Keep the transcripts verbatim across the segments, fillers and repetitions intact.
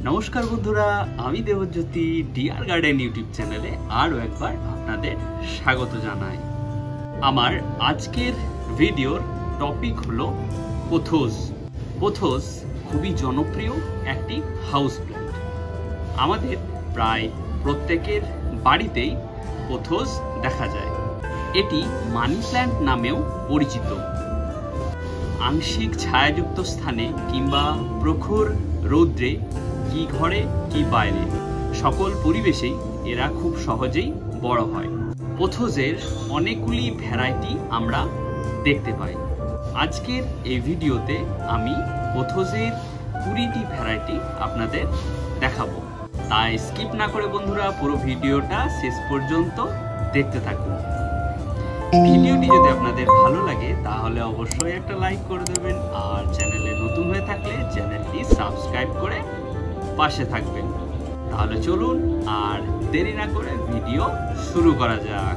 নমস্কার বন্ধুরা, আমি দেবজ্যোতি ডিয়ার গার্ডেন ইউটিউব চ্যানেলে আরও একবার আপনাদের স্বাগত জানাই। আমার আজকের ভিডিওর টপিক হলো পোথোস। পোথোস খুবই জনপ্রিয় একটি হাউস প্ল্যান্ট। আমাদের প্রায় প্রত্যেকের বাড়িতেই পোথোস দেখা যায়। এটি মানি প্ল্যান্ট নামেও পরিচিত। আংশিক ছায়াযুক্ত স্থানে কিংবা প্রখর রৌদ্রে, কি ঘরে কি বাইরে, সকল পরিবেশেই এরা খুব সহজেই বড় হয়। পোথোসের অনেকগুলি ভ্যারাইটি আমরা দেখতে পাই। আজকের এই ভিডিওতে আমি পোথোসের কুড়িটি ভ্যারাইটি আপনাদের দেখাবো, তাই স্কিপ না করে বন্ধুরা পুরো ভিডিওটা শেষ পর্যন্ত দেখতে থাকুন। ভিডিওটি যদি আপনাদের ভালো লাগে তাহলে অবশ্যই একটা লাইক করে দেবেন, আর চ্যানেলে নতুন হয়ে থাকলে চ্যানেলটি সাবস্ক্রাইব করে পাশে থাকবেন। তাহলে চলুন আর দেরি না করে ভিডিও শুরু করা যাক।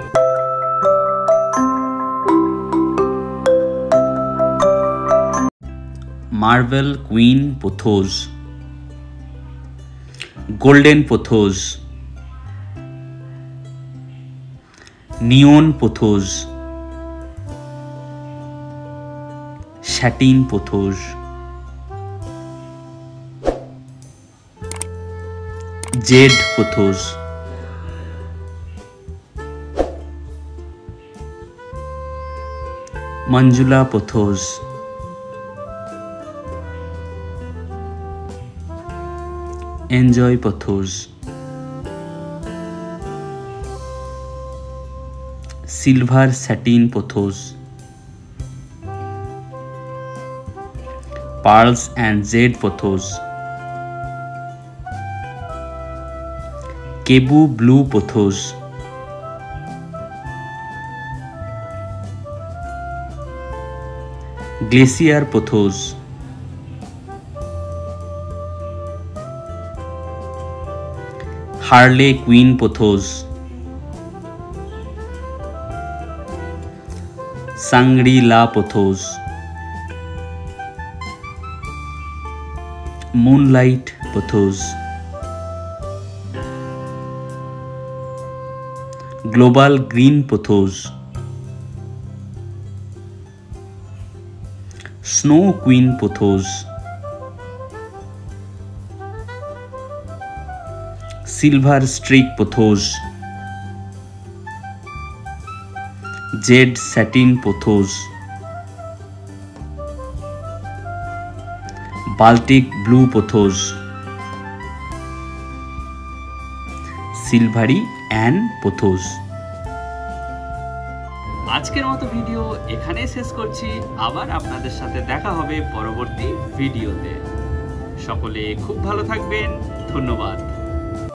Marble queen pothos, golden pothos, neon pothos, satin pothos, jade pothos, Manjula pothos, enjoy pothos, silver satin pothos, pearls and jade pothos, Cebu blue pothos, glacier pothos, harlequin pothos, Shangri La pothos, moonlight pothos, global green pothos, snow queen pothos, silver streak pothos, jade satin pothos, Baltic blue pothos, silvery Ann pothos. আজকের মতো video এখানে শেষ করছি। আবার আপনাদের সাথে দেখা হবে পরবর্তী ভিডিওতে। সকলে খুব ভালো থাকবেন। ধন্যবাদ।